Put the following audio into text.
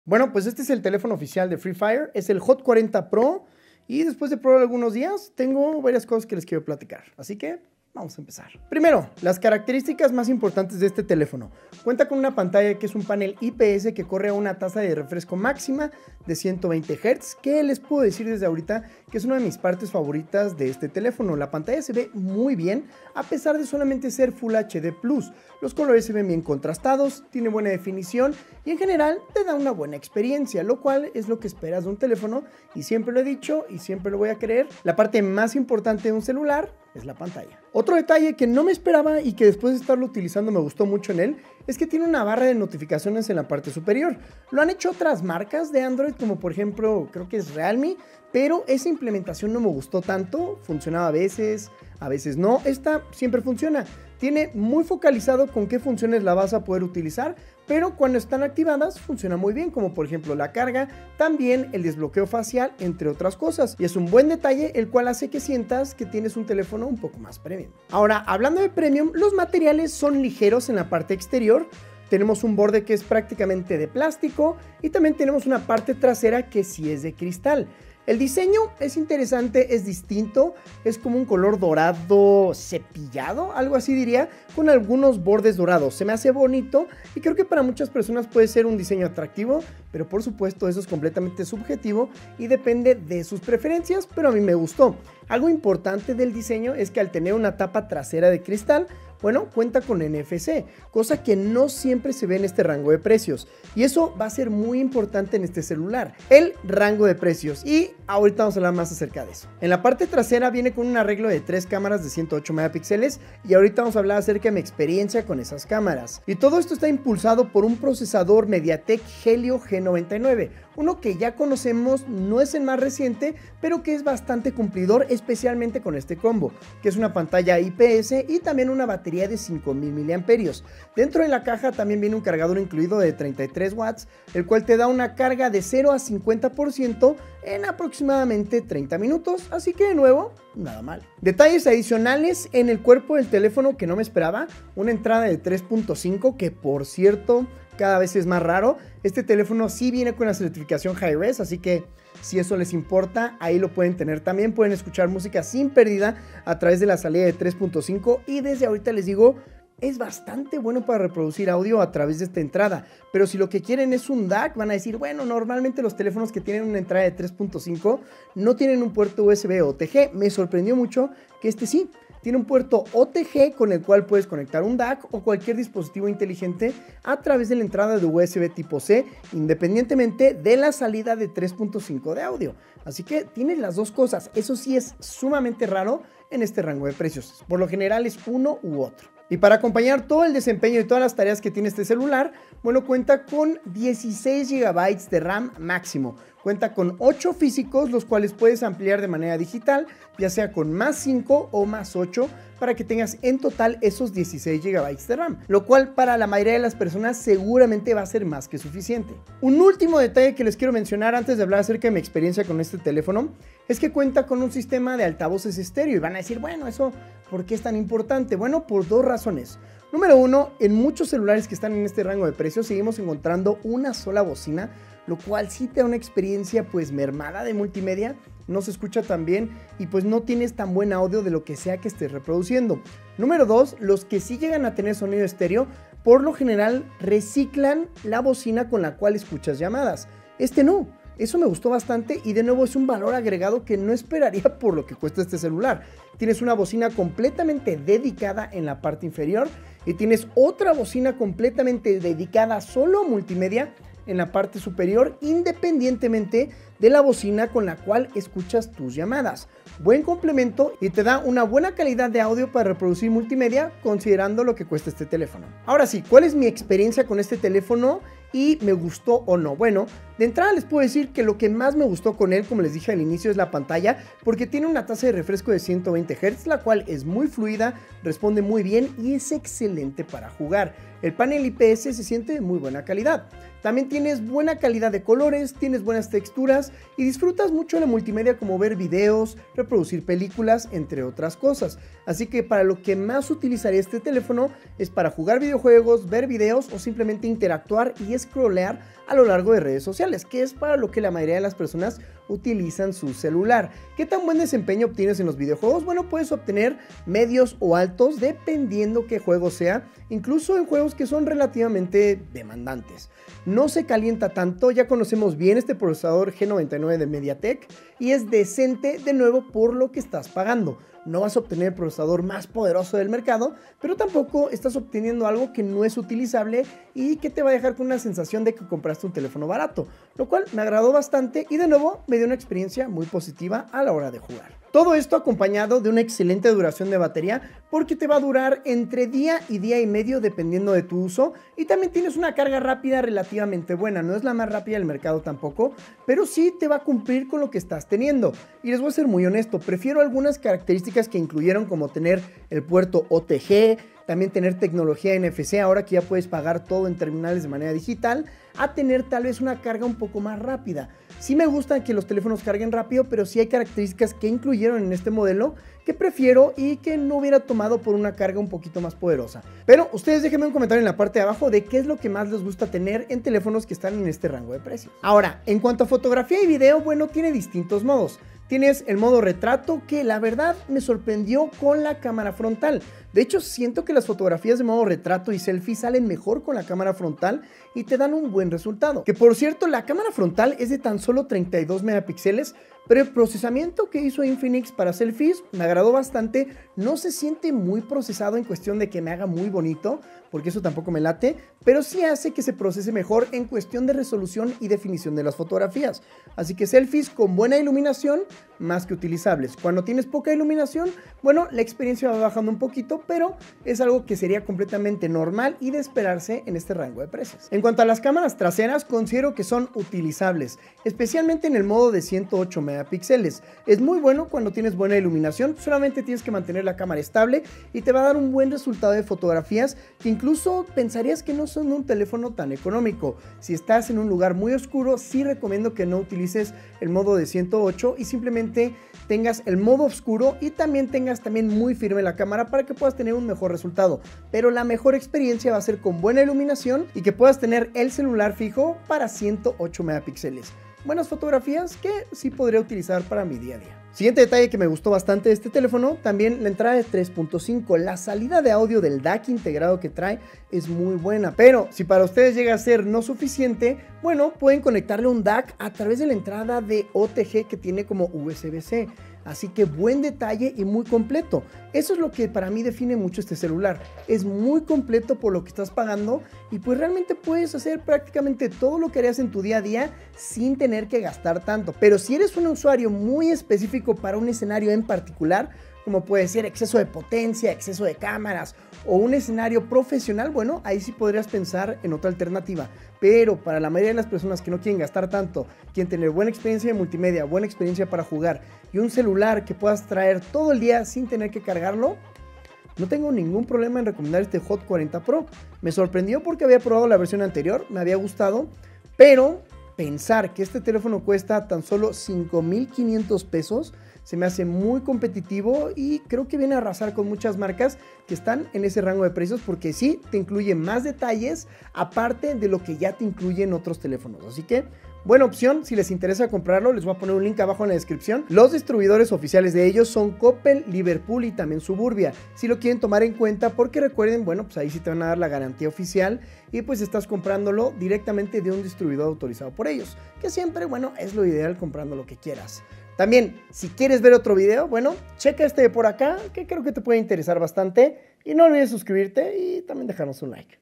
Bueno, pues este es el teléfono oficial de Free Fire, es el Hot 40 Pro y después de probar algunos días tengo varias cosas que les quiero platicar, así que vamos a empezar. Primero, las características más importantes de este teléfono. Cuenta con una pantalla que es un panel IPS que corre a una tasa de refresco máxima de 120 Hz, que les puedo decir desde ahorita que es una de mis partes favoritas de este teléfono. La pantalla se ve muy bien a pesar de solamente ser Full HD+. Los colores se ven bien contrastados, tiene buena definición y en general te da una buena experiencia, lo cual es lo que esperas de un teléfono y siempre lo he dicho y siempre lo voy a creer. La parte más importante de un celular es la pantalla. Otro detalle que no me esperaba y que después de estarlo utilizando me gustó mucho en él es que tiene una barra de notificaciones en la parte superior. Lo han hecho otras marcas de Android como por ejemplo creo que es Realme, pero esa implementación no me gustó tanto, funcionaba a veces no, esta siempre funciona. Tiene muy focalizado con qué funciones la vas a poder utilizar, pero cuando están activadas funciona muy bien, como por ejemplo la carga, también el desbloqueo facial, entre otras cosas. Y es un buen detalle el cual hace que sientas que tienes un teléfono un poco más premium. Ahora, hablando de premium, los materiales son ligeros en la parte exterior. Tenemos un borde que es prácticamente de plástico y también tenemos una parte trasera que sí es de cristal. El diseño es interesante, es distinto, es como un color dorado cepillado, algo así diría, con algunos bordes dorados. Se me hace bonito y creo que para muchas personas puede ser un diseño atractivo, pero por supuesto eso es completamente subjetivo y depende de sus preferencias, pero a mí me gustó. Algo importante del diseño es que al tener una tapa trasera de cristal, bueno, cuenta con NFC, cosa que no siempre se ve en este rango de precios. Y eso va a ser muy importante en este celular, el rango de precios. Y ahorita vamos a hablar más acerca de eso. En la parte trasera viene con un arreglo de 3 cámaras de 108 megapíxeles y ahorita vamos a hablar acerca de mi experiencia con esas cámaras. Y todo esto está impulsado por un procesador MediaTek Helio G99. Uno que ya conocemos, no es el más reciente, pero que es bastante cumplidor, especialmente con este combo, que es una pantalla IPS y también una batería de 5000 mAh. Dentro de la caja también viene un cargador incluido de 33 watts, el cual te da una carga de 0 a 50% en aproximadamente 30 minutos, así que de nuevo, nada mal. Detalles adicionales en el cuerpo del teléfono que no me esperaba, una entrada de 3.5 que por cierto cada vez es más raro. Este teléfono sí viene con la certificación Hi-Res, así que si eso les importa, ahí lo pueden tener. También pueden escuchar música sin pérdida a través de la salida de 3.5 y desde ahorita les digo, es bastante bueno para reproducir audio a través de esta entrada, pero si lo que quieren es un DAC, van a decir, bueno, normalmente los teléfonos que tienen una entrada de 3.5 no tienen un puerto USB o OTG. Me sorprendió mucho que este sí. Tiene un puerto OTG con el cual puedes conectar un DAC o cualquier dispositivo inteligente a través de la entrada de USB tipo C, independientemente de la salida de 3.5 de audio. Así que tienes las dos cosas. Eso sí es sumamente raro en este rango de precios. Por lo general es uno u otro. Y para acompañar todo el desempeño y todas las tareas que tiene este celular, bueno, cuenta con 16 GB de RAM máximo. Cuenta con 8 físicos, los cuales puedes ampliar de manera digital, ya sea con más 5 o más 8, para que tengas en total esos 16 GB de RAM, lo cual para la mayoría de las personas seguramente va a ser más que suficiente. Un último detalle que les quiero mencionar antes de hablar acerca de mi experiencia con este teléfono, es que cuenta con un sistema de altavoces estéreo y van a decir, bueno, eso, ¿por qué es tan importante? Bueno, por dos razones. Número uno, en muchos celulares que están en este rango de precios seguimos encontrando una sola bocina, lo cual sí te da una experiencia pues mermada de multimedia, no se escucha tan bien y pues no tienes tan buen audio de lo que sea que estés reproduciendo. Número dos, los que sí llegan a tener sonido estéreo, por lo general reciclan la bocina con la cual escuchas llamadas. Este no. Eso me gustó bastante y de nuevo es un valor agregado que no esperaría por lo que cuesta este celular. Tienes una bocina completamente dedicada en la parte inferior y tienes otra bocina completamente dedicada solo a multimedia en la parte superior, independientemente de la bocina con la cual escuchas tus llamadas. Buen complemento y te da una buena calidad de audio para reproducir multimedia considerando lo que cuesta este teléfono. Ahora sí, ¿cuál es mi experiencia con este teléfono y me gustó o no? Bueno, de entrada les puedo decir que lo que más me gustó con él, como les dije al inicio, es la pantalla, porque tiene una tasa de refresco de 120 Hz, la cual es muy fluida, responde muy bien y es excelente para jugar. El panel IPS se siente de muy buena calidad. También tienes buena calidad de colores, tienes buenas texturas y disfrutas mucho de la multimedia como ver videos, reproducir películas, entre otras cosas. Así que para lo que más utilizaría este teléfono es para jugar videojuegos, ver videos o simplemente interactuar y scrollear a lo largo de redes sociales, que es para lo que la mayoría de las personas utilizan su celular. ¿Qué tan buen desempeño obtienes en los videojuegos? Bueno, puedes obtener medios o altos dependiendo qué juego sea, incluso en juegos que son relativamente demandantes. No se calienta tanto, ya conocemos bien este procesador G99 de MediaTek y es decente de nuevo por lo que estás pagando. No vas a obtener el procesador más poderoso del mercado, pero tampoco estás obteniendo algo que no es utilizable y que te va a dejar con una sensación de que compraste un teléfono barato, lo cual me agradó bastante y de nuevo me dio una experiencia muy positiva a la hora de jugar. Todo esto acompañado de una excelente duración de batería porque te va a durar entre día y medio dependiendo de tu uso, y también tienes una carga rápida relativamente buena. No es la más rápida del mercado tampoco, pero sí te va a cumplir con lo que estás teniendo. Y les voy a ser muy honesto, prefiero algunas características que incluyeron, como tener el puerto OTG, también tener tecnología NFC, ahora que ya puedes pagar todo en terminales de manera digital, a tener tal vez una carga un poco más rápida. Sí me gusta que los teléfonos carguen rápido, pero sí hay características que incluyeron en este modelo que prefiero y que no hubiera tomado por una carga un poquito más poderosa. Pero ustedes déjenme un comentario en la parte de abajo de qué es lo que más les gusta tener en teléfonos que están en este rango de precios. Ahora, en cuanto a fotografía y video, bueno, tiene distintos modos. Tienes el modo retrato, que la verdad me sorprendió con la cámara frontal. De hecho, siento que las fotografías de modo retrato y selfie salen mejor con la cámara frontal y te dan un buen resultado. Que por cierto, la cámara frontal es de tan solo 32 megapíxeles, pero el procesamiento que hizo Infinix para selfies me agradó bastante. No se siente muy procesado en cuestión de que me haga muy bonito, porque eso tampoco me late, pero sí hace que se procese mejor en cuestión de resolución y definición de las fotografías. Así que selfies con buena iluminación, más que utilizables. Cuando tienes poca iluminación, bueno, la experiencia va bajando un poquito, pero es algo que sería completamente normal y de esperarse en este rango de precios. En cuanto a las cámaras traseras, considero que son utilizables, especialmente en el modo de 108 megapíxeles. Es muy bueno cuando tienes buena iluminación, solamente tienes que mantener la cámara estable y te va a dar un buen resultado de fotografías que incluso pensarías que no son un teléfono tan económico. Si estás en un lugar muy oscuro, sí recomiendo que no utilices el modo de 108 y simplemente tengas el modo oscuro y también tengas muy firme la cámara para que puedas tener un mejor resultado. Pero la mejor experiencia va a ser con buena iluminación y que puedas tener el celular fijo para 108 megapíxeles. Buenas fotografías que sí podría utilizar para mi día a día. Siguiente detalle que me gustó bastante de este teléfono, también la entrada de 3.5, la salida de audio del DAC integrado que trae es muy buena, pero si para ustedes llega a ser no suficiente, bueno, pueden conectarle un DAC a través de la entrada de OTG que tiene como USB-C. Así que buen detalle y muy completo. Eso es lo que para mí define mucho este celular. Es muy completo por lo que estás pagando y pues realmente puedes hacer prácticamente todo lo que harías en tu día a día sin tener que gastar tanto. Pero si eres un usuario muy específico para un escenario en particular, como puede ser exceso de potencia, exceso de cámaras o un escenario profesional, bueno, ahí sí podrías pensar en otra alternativa. Pero para la mayoría de las personas que no quieren gastar tanto, quieren tener buena experiencia de multimedia, buena experiencia para jugar y un celular que puedas traer todo el día sin tener que cargarlo, no tengo ningún problema en recomendar este Hot 40 Pro. Me sorprendió porque había probado la versión anterior, me había gustado, pero pensar que este teléfono cuesta tan solo 5,500 pesos se me hace muy competitivo y creo que viene a arrasar con muchas marcas que están en ese rango de precios, porque sí te incluye más detalles aparte de lo que ya te incluyen otros teléfonos. Así que buena opción, si les interesa comprarlo, les voy a poner un link abajo en la descripción. Los distribuidores oficiales de ellos son Coppel, Liverpool y también Suburbia, si lo quieren tomar en cuenta, porque recuerden, bueno, pues ahí sí te van a dar la garantía oficial y pues estás comprándolo directamente de un distribuidor autorizado por ellos, que siempre, bueno, es lo ideal comprando lo que quieras. También, si quieres ver otro video, bueno, checa este de por acá, que creo que te puede interesar bastante, y no olvides suscribirte y también dejarnos un like.